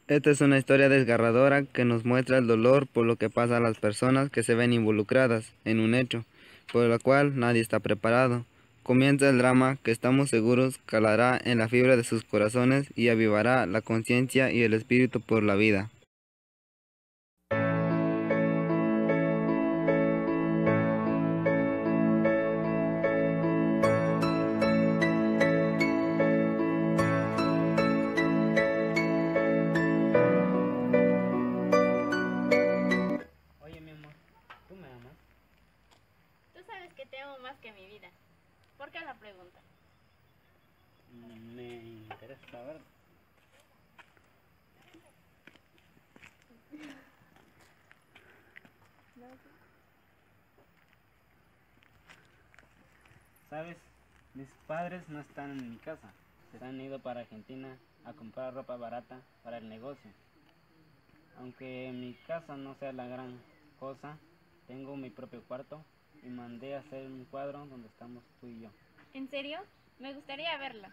Esta es una historia desgarradora que nos muestra el dolor por lo que pasa a las personas que se ven involucradas en un hecho, por el cual nadie está preparado. Comienza el drama que estamos seguros calará en la fibra de sus corazones y avivará la conciencia y el espíritu por la vida. Oye, mi amor, ¿tú me amas? Tú sabes que te amo más que mi vida. ¿Por qué la pregunta? Me interesa saber. ¿Sabes? Mis padres no están en mi casa. Se han ido para Argentina a comprar ropa barata para el negocio. Aunque mi casa no sea la gran cosa, tengo mi propio cuarto y mandé a hacer un cuadro donde estamos tú y yo. ¿En serio? Me gustaría verla.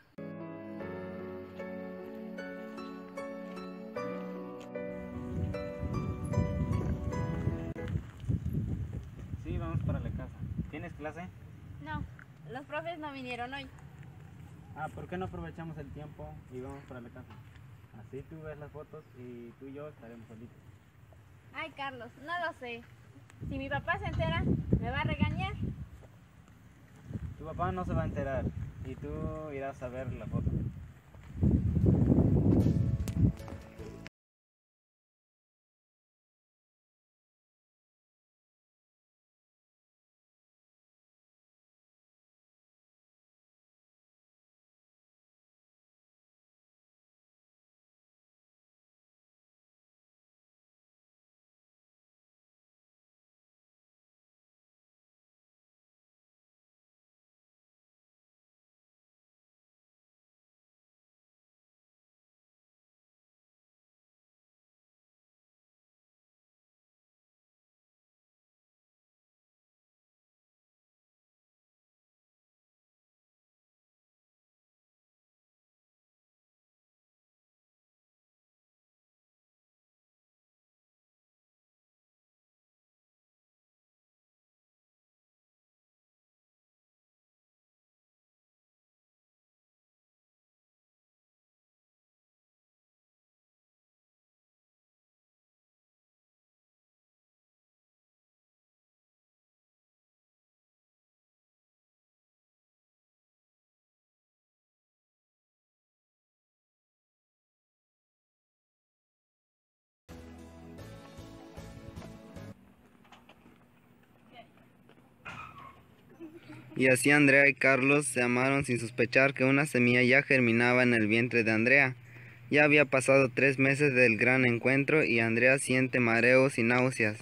Sí, vamos para la casa. ¿Tienes clase? No, los profes no vinieron hoy. ¿Por qué no aprovechamos el tiempo y vamos para la casa? Así tú ves las fotos y tú y yo estaremos solitos. Ay, Carlos, no lo sé. Si mi papá se entera, me va a regañar. Tu papá no se va a enterar y tú irás a ver la foto. Y así Andrea y Carlos se amaron sin sospechar que una semilla ya germinaba en el vientre de Andrea. Ya había pasado 3 meses del gran encuentro y Andrea siente mareos y náuseas.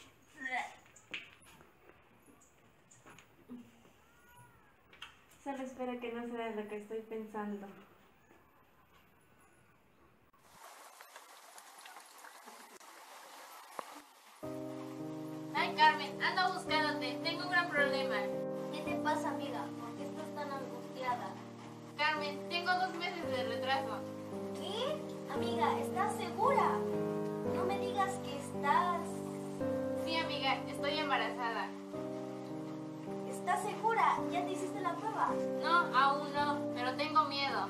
Solo espero que no sea lo que estoy pensando. Ay, Carmen, ando buscándote. Tengo un gran problema. ¿Qué te pasa, amiga? ¿Por qué estás tan angustiada? Carmen, tengo 2 meses de retraso. ¿Qué? Amiga, ¿estás segura? No me digas que estás... Sí, amiga, estoy embarazada. ¿Estás segura? ¿Ya te hiciste la prueba? No, aún no, pero tengo miedo.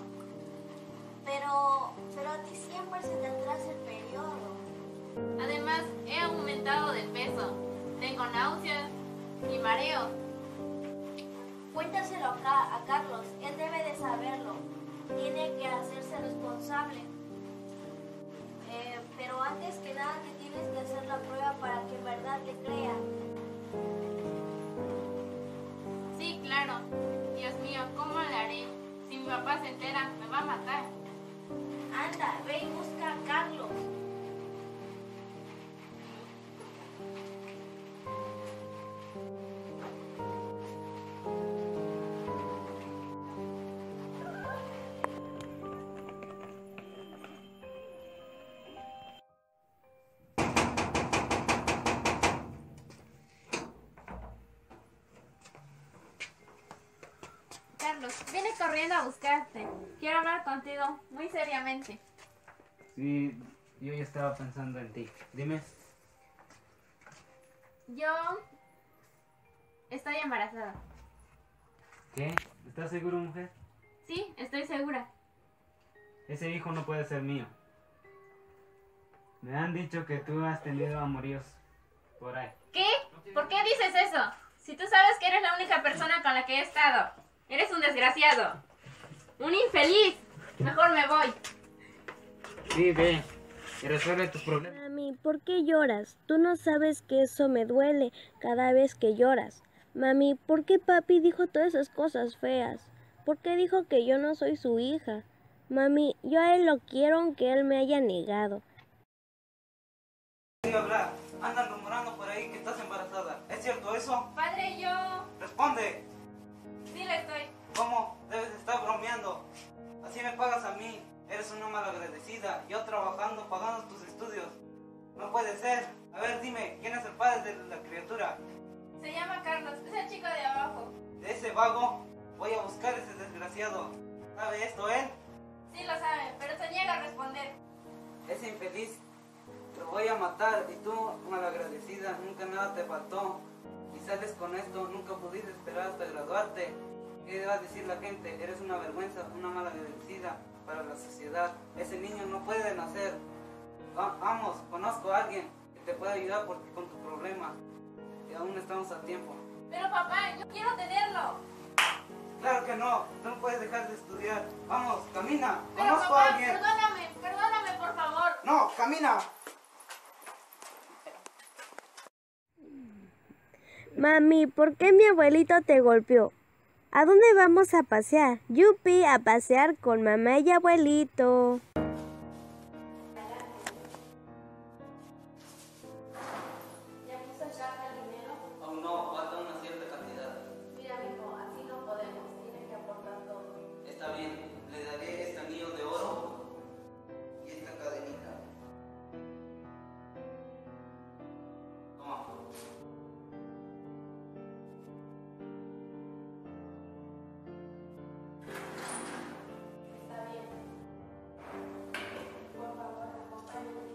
Pero a ti siempre se te atrasa el periodo. Además, he aumentado de peso. Tengo náuseas y mareo. Cuéntaselo acá a Carlos, él debe de saberlo. Tiene que hacerse responsable. Pero antes que nada te tienes que hacer la prueba para que en verdad te crean. Sí, claro. Dios mío, ¿cómo le haré? Si mi papá se entera, me va a matar. Anda, ve y busca a Carlos. Carlos, vine corriendo a buscarte. Quiero hablar contigo muy seriamente. Sí, yo ya estaba pensando en ti. Dime. Yo estoy embarazada. ¿Qué? ¿Estás seguro, mujer? Sí, estoy segura. Ese hijo no puede ser mío. Me han dicho que tú has tenido amoríos por ahí. ¿Qué? ¿Por qué dices eso? Si tú sabes que eres la única persona con la que he estado. Eres un desgraciado. Un infeliz. Mejor me voy. Sí, ve. Y resuelve tus problemas. Mami, ¿por qué lloras? Tú no sabes que eso me duele cada vez que lloras. Mami, ¿por qué papi dijo todas esas cosas feas? ¿Por qué dijo que yo no soy su hija? Mami, yo a él lo quiero aunque él me haya negado. Hablar. Andan rumorando por ahí que estás embarazada. ¿Es cierto eso? Padre, yo... Responde. Sí le estoy. ¿Cómo? Debes estar bromeando. Así me pagas a mí. Eres una malagradecida. Yo trabajando, pagando tus estudios. No puede ser. A ver, dime, ¿quién es el padre de la criatura? Se llama Carlos. Es el chico de abajo. De ese vago, voy a buscar a ese desgraciado. ¿Sabe esto él? Sí lo sabe, pero se niega a responder. Ese infeliz. Lo voy a matar y tú, malagradecida, nunca nada te faltó. Y sales con esto, nunca pudiste esperar hasta graduarte. ¿Qué va a decir la gente? Eres una vergüenza, una malagradecida para la sociedad. Ese niño no puede nacer. Vamos, conozco a alguien que te puede ayudar con tu problema. Y aún estamos a tiempo. Pero papá, yo quiero tenerlo. Claro que no, tú no puedes dejar de estudiar. Vamos, camina, Pero conozco a papá, alguien. perdóname, por favor. No, camina. Mami, ¿por qué mi abuelito te golpeó? ¿A dónde vamos a pasear? Yupi, a pasear con mamá y abuelito. Aún no, falta una cierta cantidad. Mira, mijo, así no podemos. Tienes que aportar todo. Está bien, le daré este anillo de oro y esta cadenita. Toma. Está bien. Por favor, acompáñame.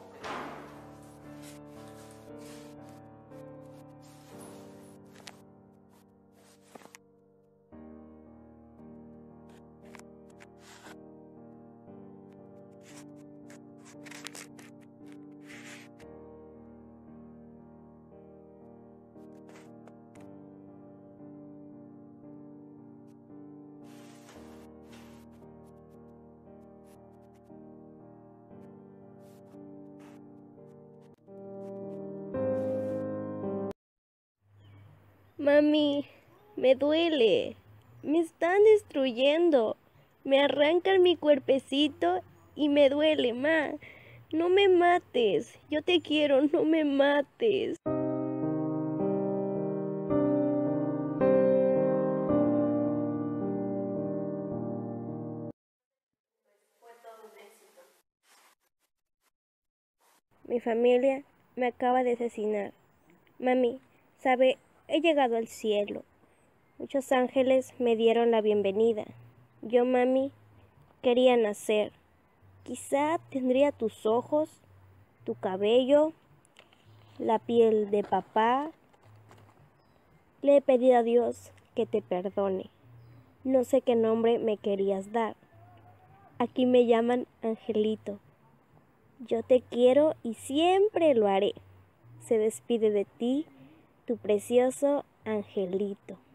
Mami, me duele. Me están destruyendo. Me arrancan mi cuerpecito y me duele, ma. No me mates. Yo te quiero, no me mates. Mi familia me acaba de asesinar. Mami, sabe, he llegado al cielo. Muchos ángeles me dieron la bienvenida. Yo, mami, quería nacer. Quizá tendría tus ojos, tu cabello, la piel de papá. Le he pedido a Dios que te perdone. No sé qué nombre me querías dar. Aquí me llaman Angelito. Yo te quiero y siempre lo haré. Se despide de ti, tu precioso Angelito.